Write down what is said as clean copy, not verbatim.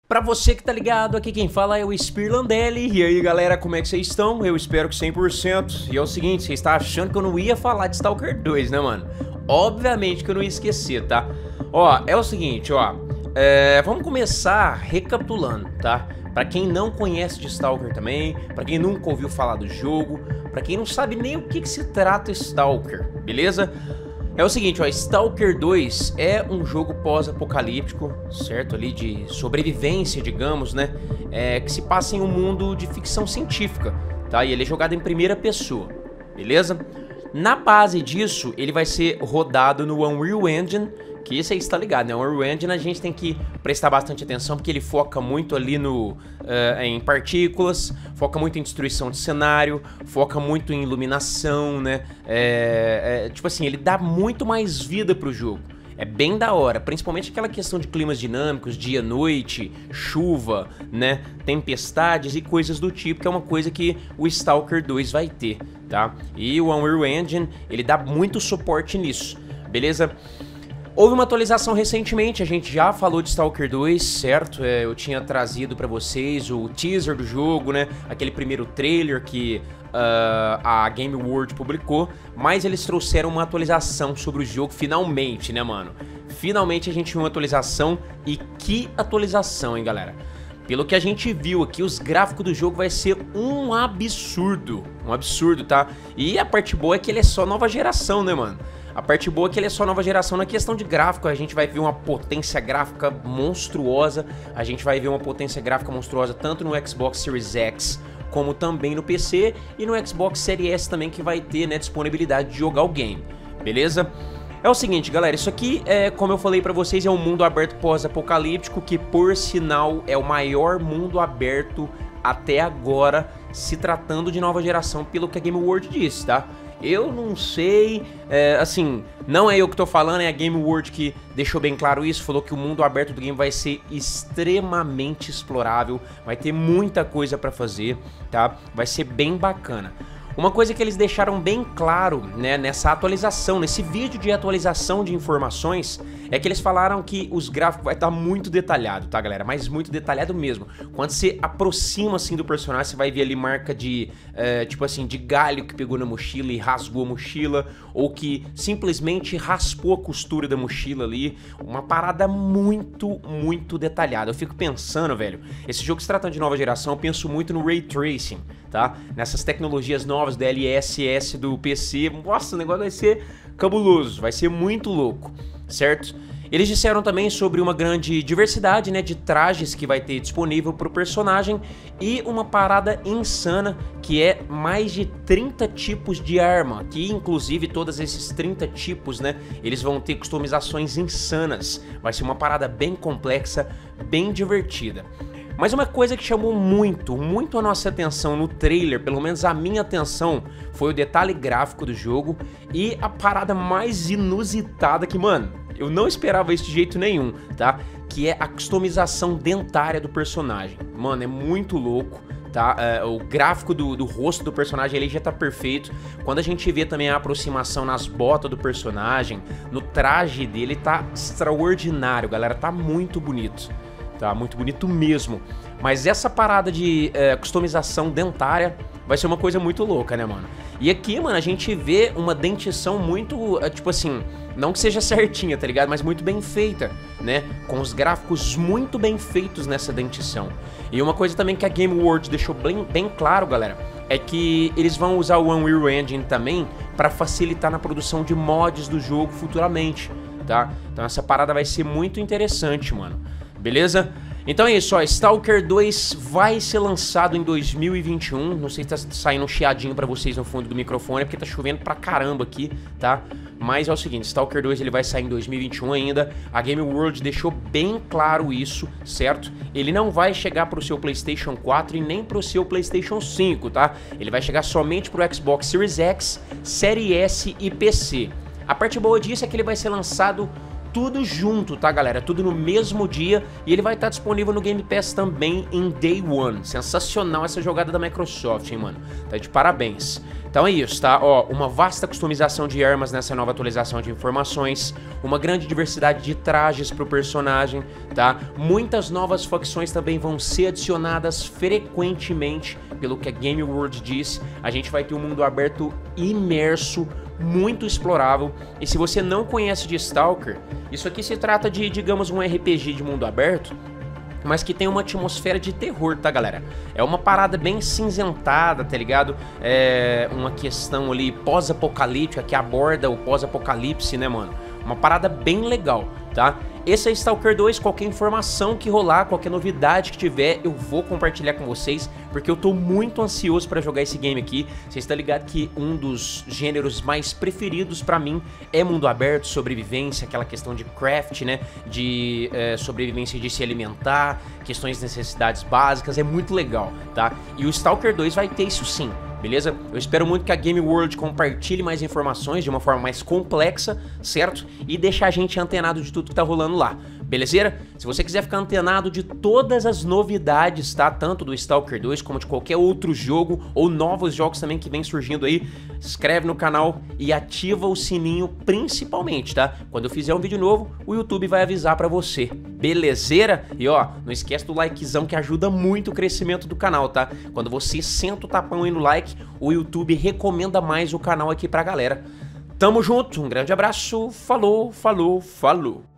Pra você que tá ligado, aqui quem fala é o Spirlandelli. E aí galera, como é que vocês estão? Eu espero que 100%. E é o seguinte, você está achando que eu não ia falar de Stalker 2, né mano? Obviamente que eu não ia esquecer, tá? Ó, é o seguinte, ó, vamos começar recapitulando, tá? Pra quem não conhece de Stalker também, pra quem nunca ouviu falar do jogo, pra quem não sabe nem o que se trata Stalker, beleza? É o seguinte, ó, Stalker 2 é um jogo pós-apocalíptico, certo? Ali de sobrevivência, digamos, né? Que se passa em um mundo de ficção científica, tá? E ele é jogado em primeira pessoa, beleza? Na base disso, ele vai ser rodado no Unreal Engine, que isso aí está ligado, né? O Unreal Engine a gente tem que prestar bastante atenção, porque ele foca muito ali em partículas, foca muito em destruição de cenário, foca muito em iluminação, né? Tipo assim, ele dá muito mais vida pro jogo. É bem da hora, principalmente aquela questão de climas dinâmicos, dia, noite, chuva, né? Tempestades e coisas do tipo, que é uma coisa que o Stalker 2 vai ter, tá? E o Unreal Engine, ele dá muito suporte nisso, beleza? Houve uma atualização recentemente, a gente já falou de Stalker 2, certo? Eu tinha trazido pra vocês o teaser do jogo, né? Aquele primeiro trailer que a Game World publicou, mas eles trouxeram uma atualização sobre o jogo finalmente, né, mano? Finalmente a gente viu uma atualização, e que atualização, hein, galera? Pelo que a gente viu aqui, os gráficos do jogo vai ser um absurdo, tá? E a parte boa é que ele é só nova geração, né, mano? A parte boa é que ele é só nova geração na questão de gráfico. A gente vai ver uma potência gráfica monstruosa. A gente vai ver uma potência gráfica monstruosa tanto no Xbox Series X como também no PC e no Xbox Series S também, que vai ter, né, disponibilidade de jogar o game, beleza? É o seguinte, galera, isso aqui, como eu falei pra vocês, é um mundo aberto pós-apocalíptico, que por sinal é o maior mundo aberto até agora, se tratando de nova geração, pelo que a Game World disse, tá? Eu não sei, assim, não é eu que tô falando, é a Game World que deixou bem claro isso, falou que o mundo aberto do game vai ser extremamente explorável, vai ter muita coisa pra fazer, tá? Vai ser bem bacana. Uma coisa que eles deixaram bem claro, né, nessa atualização, nesse vídeo de atualização de informações, é que eles falaram que os gráficos vai estar muito detalhado, tá, galera? Mas muito detalhado mesmo. Quando você aproxima, assim, do personagem, você vai ver ali marca de, tipo assim, de galho que pegou na mochila e rasgou a mochila, ou que simplesmente raspou a costura da mochila ali. Uma parada muito, muito detalhada. Eu fico pensando, velho, esse jogo se tratando de nova geração, eu penso muito no Ray Tracing, tá? Nessas tecnologias novas, DLSS do PC, nossa, o negócio vai ser cabuloso, vai ser muito louco, certo? Eles disseram também sobre uma grande diversidade, né, de trajes que vai ter disponível para o personagem e uma parada insana que é mais de 30 tipos de arma, que inclusive todos esses 30 tipos, né, eles vão ter customizações insanas. Vai ser uma parada bem complexa, bem divertida. Mas uma coisa que chamou muito a nossa atenção no trailer, pelo menos a minha atenção, foi o detalhe gráfico do jogo e a parada mais inusitada que, mano, eu não esperava isso de jeito nenhum, tá? Que é a customização dentária do personagem. Mano, é muito louco, tá? O gráfico do rosto do personagem ele já tá perfeito. Quando a gente vê também a aproximação nas botas do personagem, no traje dele, tá extraordinário, galera. Tá muito bonito. Tá muito bonito mesmo. Mas essa parada de customização dentária vai ser uma coisa muito louca, né, mano? E aqui, mano, a gente vê uma dentição muito, tipo assim, não que seja certinha, tá ligado? Mas muito bem feita, né? Com os gráficos muito bem feitos nessa dentição. E uma coisa também que a Game World deixou bem claro, galera, é que eles vão usar o Unreal Engine também para facilitar na produção de mods do jogo futuramente, tá? Então essa parada vai ser muito interessante, mano. Beleza? Então é isso, ó, Stalker 2 vai ser lançado em 2021, não sei se tá saindo um chiadinho pra vocês no fundo do microfone, porque tá chovendo pra caramba aqui, tá? Mas é o seguinte, Stalker 2 ele vai sair em 2021 ainda, a Game World deixou bem claro isso, certo? Ele não vai chegar pro seu PlayStation 4 e nem pro seu PlayStation 5, tá? Ele vai chegar somente pro Xbox Series X, Series S e PC. A parte boa disso é que ele vai ser lançado tudo junto, tá, galera? Tudo no mesmo dia, e ele vai estar disponível no Game Pass também em Day One. Sensacional essa jogada da Microsoft, hein, mano? Tá de parabéns. Então é isso, tá? Ó, uma vasta customização de armas nessa nova atualização de informações, uma grande diversidade de trajes pro personagem, tá? Muitas novas facções também vão ser adicionadas frequentemente, pelo que a Game World disse. A gente vai ter um mundo aberto imerso, muito explorável. E se você não conhece de Stalker, isso aqui se trata de, digamos, um RPG de mundo aberto, mas que tem uma atmosfera de terror, tá, galera? É uma parada bem cinzentada, tá ligado? É uma questão ali pós-apocalíptica, que aborda o pós-apocalipse, né, mano? Uma parada bem legal, tá? Esse é Stalker 2, qualquer informação que rolar, qualquer novidade que tiver, eu vou compartilhar com vocês, porque eu tô muito ansioso pra jogar esse game aqui. Vocês estão ligados que um dos gêneros mais preferidos pra mim é mundo aberto, sobrevivência, aquela questão de craft, né, de sobrevivência de se alimentar, questões de necessidades básicas, é muito legal, tá? E o Stalker 2 vai ter isso sim. Beleza? Eu espero muito que a Game World compartilhe mais informações de uma forma mais complexa, certo? E deixar a gente antenado de tudo que tá rolando lá, belezeira? Se você quiser ficar antenado de todas as novidades, tá? Tanto do Stalker 2 como de qualquer outro jogo ou novos jogos também que vem surgindo aí, inscreve no canal e ativa o sininho principalmente, tá? Quando eu fizer um vídeo novo, o YouTube vai avisar pra você, belezeira? E ó, não esquece do likezão que ajuda muito o crescimento do canal, tá? Quando você senta o tapão aí no like, o YouTube recomenda mais o canal aqui pra galera. Tamo junto, um grande abraço, falou, falou, falou.